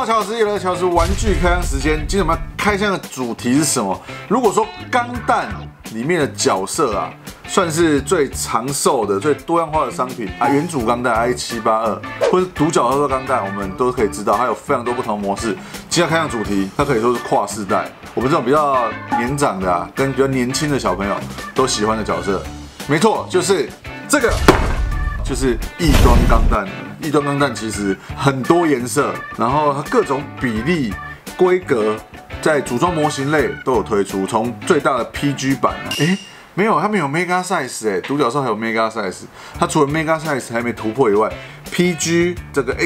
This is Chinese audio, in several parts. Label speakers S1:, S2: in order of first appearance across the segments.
S1: 到乔斯，又来到乔斯玩具开箱时间。今天我们要开箱的主题是什么？如果说钢弹里面的角色啊，算是最长寿的、最多样化的商品啊，原主钢弹 I782，或是独角兽钢弹，我们都可以知道，它有非常多不同的模式。今天开箱主题，它可以说是跨世代，我们这种比较年长的啊，跟比较年轻的小朋友都喜欢的角色，没错，就是这个。就是异端钢弹，异端钢弹其实很多颜色，然后它各种比例、规格，在组装模型类都有推出，从最大的 PG 版没有，它没有 Mega Size 独角兽还有 Mega Size， 它除了 Mega Size 还没突破以外 ，PG 这个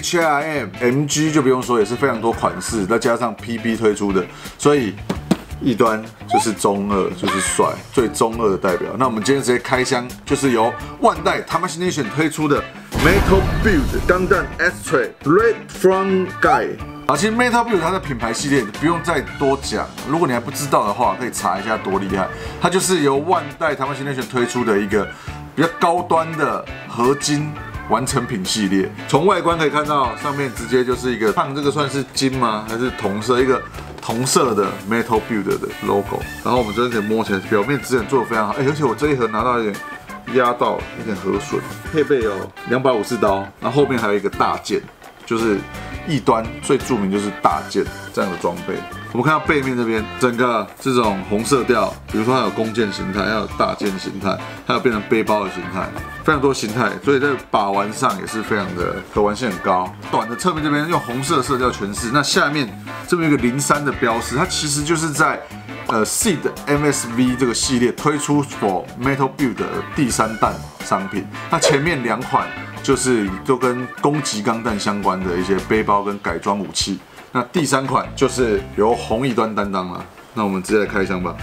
S1: HIM、MG 就不用说，也是非常多款式，再加上 PB 推出的，所以。异端就是中二，就是帅，最中二的代表。那我们今天直接开箱，就是由万代 Tamashination 推出的 Metal Build 钢弹 X-Tray Red From Guy。其实 Metal Build 它的品牌系列不用再多讲，如果你还不知道的话，可以查一下多厉害。它就是由万代 Tamashination 推出的一个比较高端的合金。完成品系列，从外观可以看到，上面直接就是一个看这个算是金吗？还是同色？一个同色的 Metal Build 的 logo。然后我们这边可以摸起来，表面质感做得非常好。而且我这一盒拿到有点压到，有点合损。配备有254刀，然后后面还有一个大剑，就是异端最著名就是大剑这样的装备。我们看到背面这边，整个这种红色调，比如说它有弓箭形态，还有大剑形态，还有变成背包的形态，非常多形态，所以在把玩上也是非常的可玩性很高。短的侧面这边用红色色调诠释，那下面这边有一个03的标识，它其实就是在Seed MSV 这个系列推出 for Metal Build 的第3弹商品。那前面2款就是都跟攻击钢弹相关的一些背包跟改装武器。那第3款就是由红异端担当了，那我们直接来开箱吧。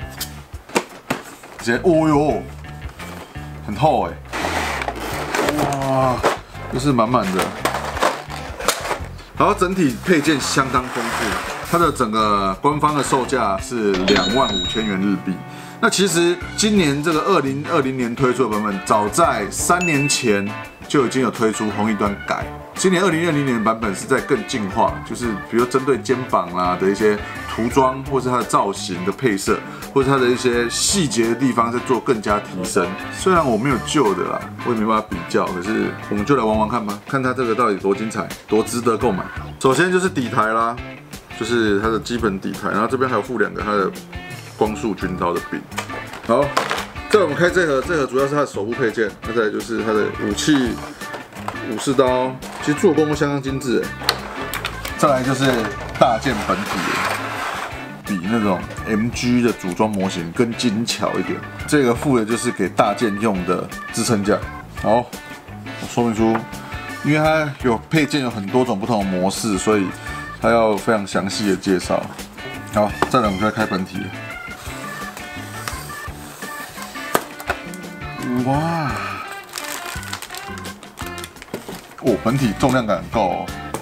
S1: 直接，哦哟，很厚哇，就是满满的。然后整体配件相当丰富，它的整个官方的售价是25000元日币。那其实今年这个2020年推出的版本，早在3年前就已经有推出红异端改。今年2020年的版本是在更进化，就是比如针对肩膀啦的一些涂装，或是它的造型的配色，或是它的一些细节的地方，在做更加提升。虽然我没有旧的啦，我也没办法比较，可是我们就来玩玩看吧，看它这个到底多精彩，多值得购买。首先就是底台啦，就是它的基本底台，然后这边还有附2个它的光束军刀的柄。好，再我们开这盒主要是它的手部配件，那再来就是它的武器。武士刀其实做工都相当精致，再来就是大剑本体，比那种 MG 的组装模型更精巧一点。这个附的就是给大剑用的支撑架。好，我说明书，因为它有配件有很多种不同的模式，所以它要非常详细的介绍。好，再来我们就来开本体。哇！本体重量感很够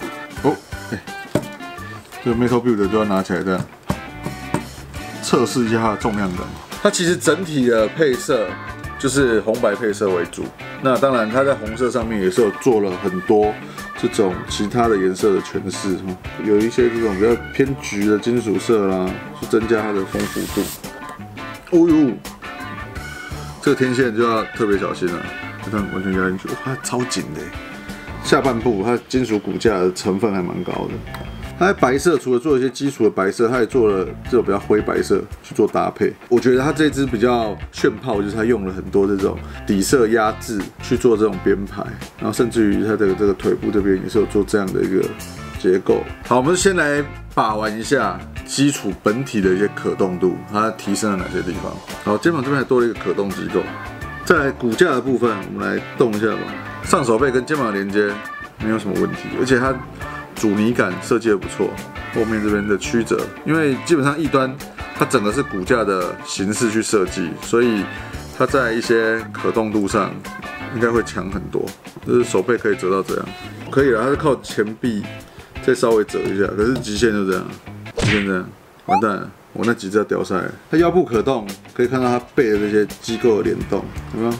S1: 这个 Metal Build 就要拿起来这样测试一下它的重量感。它其实整体的配色就是红白配色为主，那当然它在红色上面也是有做了很多这种其他的颜色的诠释，有一些这种比较偏橘的金属色啦，去增加它的丰富度。哦呦，这个天线就要特别小心了，这样完全压进去，哇，它超紧的。下半部它金属骨架的成分还蛮高的，它在白色除了做一些基础的白色，它也做了这种比较灰白色去做搭配。我觉得它这支比较炫炮，就是它用了很多这种底色压制去做这种编排，然后甚至于它的这个腿部这边也是有做这样的一个结构。好，我们先来把玩一下基础本体的一些可动度，它提升了哪些地方。好，肩膀这边还多了一个可动机构。再来骨架的部分，我们来动一下吧。上手背跟肩膀的连接没有什么问题，而且它阻尼感设计的不错。后面这边的曲折，因为基本上异端它整个是骨架的形式去设计，所以它在一些可动度上应该会强很多。就是手背可以折到这样，可以了，它是靠前臂再稍微折一下，可是极限就这样，极限这样，完蛋了。我那几只要掉下来，它腰部可动，可以看到它背的这些机构的联动，有没有？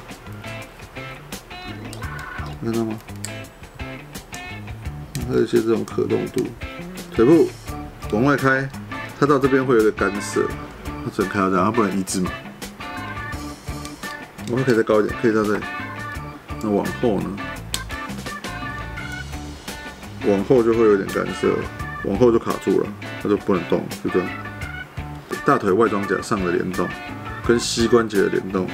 S1: 看到吗？还有一些这种可动度， 水布往外开，它到这边会有一个干涉，它只能开到这样，它不能一致嘛。我们可以再高一点，可以到这里。那往后呢？往后就会有点干涉，往后就卡住了，它就不能动，就这样。大腿外装甲上的联动，跟膝关节的联动。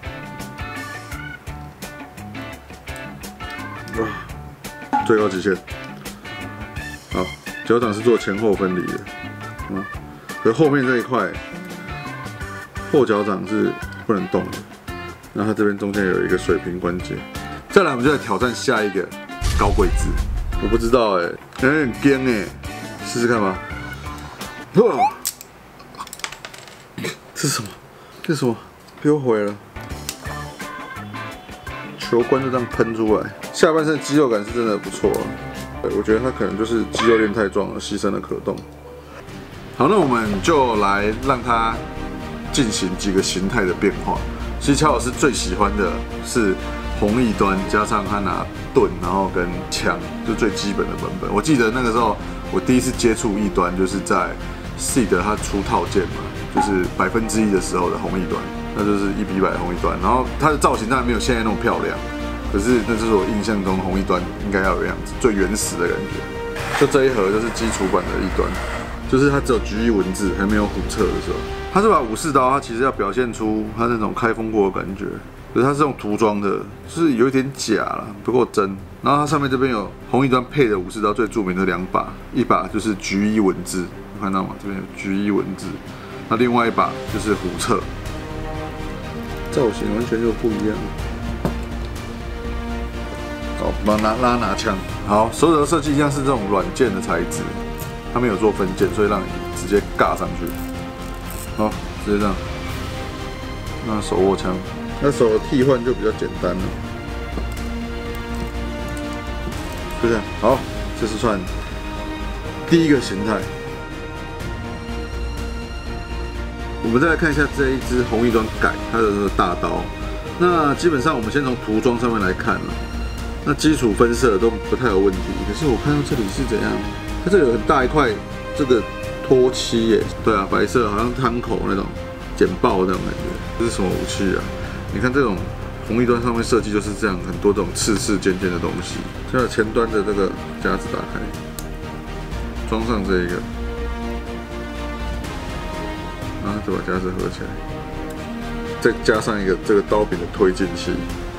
S1: 哇，最高极限。好，脚掌是做前后分离的，可是后面这一块后脚掌是不能动的。然后它这边中间有一个水平关节。再来，我们就来挑战下一个高跪姿。我不知道有点惊试试看吧。哇！这是什么？这是什么？给我毁了！球冠就这样喷出来，下半身肌肉感是真的不错啊。我觉得他可能就是肌肉练太壮了，牺牲了可动。好，那我们就来让他进行几个形态的变化。其实乔老师最喜欢的是红翼端加上他拿盾，然后跟枪，就最基本的版本。我记得那个时候我第一次接触翼端，就是在 Seed 他出套件嘛，就是1%的时候的红翼端，那就是1:100的红翼端。然后它的造型当然没有现在那么漂亮，可是那就是我印象中红翼端应该要有的样子，最原始的感觉。就这一盒就是基础版的翼端，就是它只有橘翼文字，还没有虎彻的时候。它这把武士刀，它其实要表现出它那种开封过的感觉，可是它是用涂装的，就是有一点假了，不够真。然后它上面这边有红翼端配的武士刀最著名的2把，一把就是橘翼文字，看到吗？这边有橘翼文字，那另外一把就是虎彻，造型完全就不一样。好，拿枪。好，手指的设计一样是这种软件的材质，它没有做分件，所以让你直接尬上去。好，直接这样。那手握枪，那手的替换就比较简单了。就这样。好，这是算第一个形态。我们再来看一下这一支红翼端改它的这个大刀。那基本上我们先从涂装上面来看了。那基础分色都不太有问题，可是我看到这里是怎样？它这里有很大一块这个脱漆耶，对啊，白色好像汤口那种剪爆那种感觉。这是什么武器啊？你看这种红翼端上面设计就是这样，很多这种刺尖的东西。现在前端的这个夹子打开，装上这一个，然后再把夹子合起来，再加上一个这个刀柄的推进器。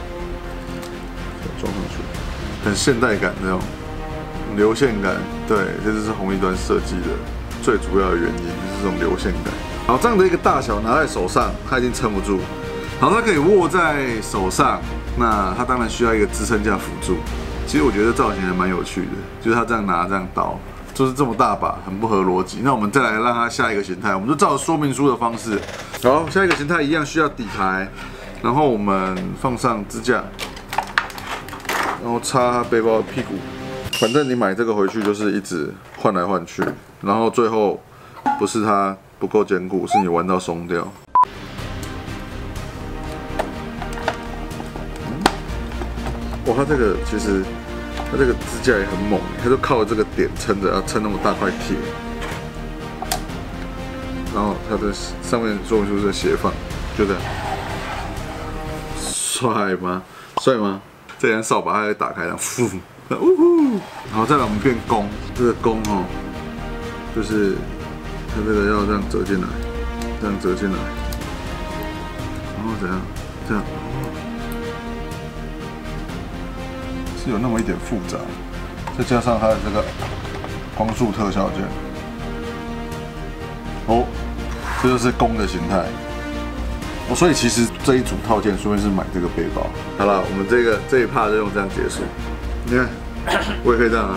S1: 装上去，很现代感那种流线感，对，这就是红翼端设计的最主要的原因，就是这种流线感。好，这样的一个大小拿在手上，它已经撑不住。好，它可以握在手上，那它当然需要一个支撑架辅助。其实我觉得造型还蛮有趣的，就是它这样拿这样刀，就是这么大把，很不合逻辑。那我们再来让它下一个形态，我们就照说明书的方式。好，下一个形态一样需要底牌，然后我们放上支架。然后插它背包的屁股，反正你买这个回去就是一直换来换去，然后最后不是它不够坚固，是你玩到松掉。哇，它这个其实它这个支架也很猛，它就靠这个点撑着，要撑那么大块铁，然后它的上面说明书是斜放，就这样，帅吗？帅吗？这样扫把它会打开的，呼，呜呼，好，再来我们变弓，这个弓哦，就是它这个要这样折进来，这样折进来，然后怎样？这样，是有那么一点复杂，再加上它的这个光束特效键，哦，这就是弓的形态。哦，所以其实这一组套件，说明是买这个背包。好了，我们这一趴就用这样结束。你看，我也可以这样啊！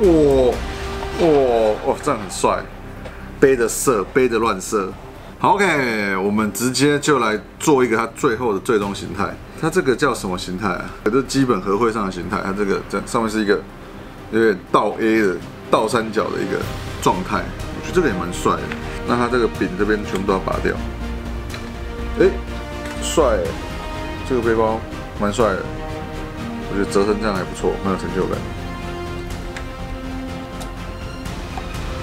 S1: 哦，这样很帅，背着射，背着乱射。好 ，OK， 我们直接就来做一个它最后的最终形态。它这个叫什么形态啊？这基本合会上的形态。它这个上面是一个有点倒 A 的倒三角的一个状态，我觉得这个也蛮帅的。那它这个柄这边全部都要拔掉。哎，帅！这个背包蛮帅的，我觉得折成这样还不错，蛮有成就感。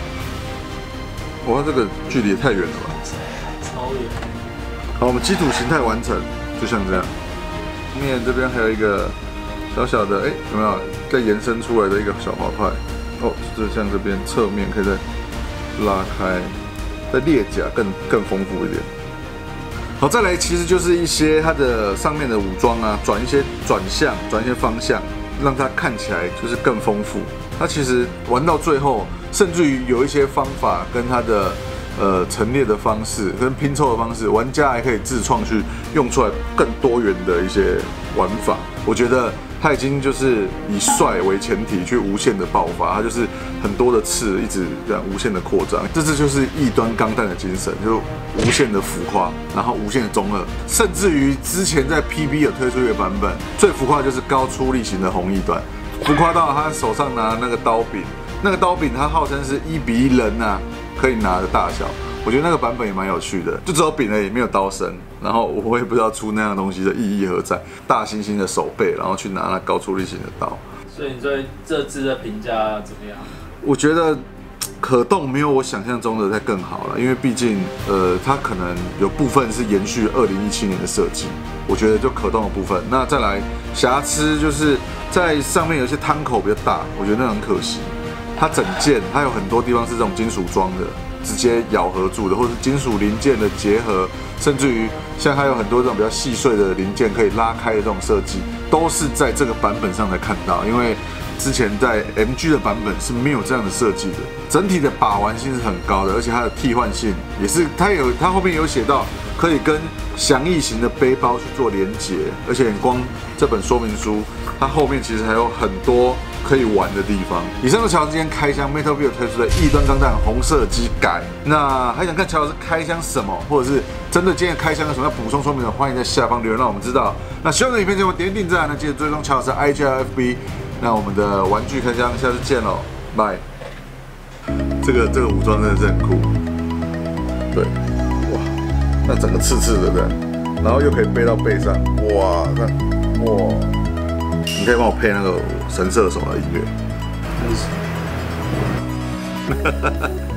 S1: 哇，这个距离也太远了吧！
S2: 超远。
S1: 好，我们基础形态完成，就像这样。面这边还有一个小小的，有没有再延伸出来的一个小滑块？哦，就像这边侧面可以再拉开，再裂甲更丰富一点。好，再来其实就是一些它的上面的武装啊，转一些向，转一些方向，让它看起来就是更丰富。它其实玩到最后，甚至于有一些方法跟它的陈列的方式跟拼凑的方式，玩家还可以自创去用出来更多元的一些玩法。我觉得它已经就是以帅为前提去无限的爆发，它就是很多的刺一直这样无限的扩张，这就是异端钢弹的精神，就无限的浮夸，然后无限的中二，甚至于之前在 PB 有推出一个版本，最浮夸就是高出力型的红翼端，浮夸到他手上拿那个刀柄，那个刀柄它号称是1:1人啊可以拿的大小。我觉得那个版本也蛮有趣的，就只有柄而已，没有刀身。然后我也不知道出那样东西的意义何在。大猩猩的手背，然后去拿那高出力型的刀。
S2: 所以你对这支的评价怎么样？
S1: 我觉得可动没有我想象中的再更好了，因为毕竟它可能有部分是延续2017年的设计。我觉得就可动的部分，那再来瑕疵就是在上面有一些汤口比较大，我觉得那很可惜。它整件它有很多地方是这种金属装的。直接咬合住的，或者是金属零件的结合，甚至于像它有很多这种比较细碎的零件可以拉开的这种设计，都是在这个版本上才看到。因为之前在 MG 的版本是没有这样的设计的，整体的把玩性是很高的，而且它的替换性也是，它后面有写到可以跟翔翼型的背包去做连结，而且光这本说明书，它后面其实还有很多可以玩的地方。以上是乔治今天开箱 Metal Build 推出的异端钢弹红色机改。那还想看乔老师开箱什么，或者是针对今天开箱有什么要补充说明的，欢迎在下方留言让我们知道。那喜欢的影片就点订赞，那记得追踪乔老师 IG 和 FB。那我们的玩具开箱下次见喽，拜。这个武装真的是很酷，对，哇，那整个刺刺的，对，然后又可以背到背上，哇，那哇，你可以帮我配那个神射手的音乐。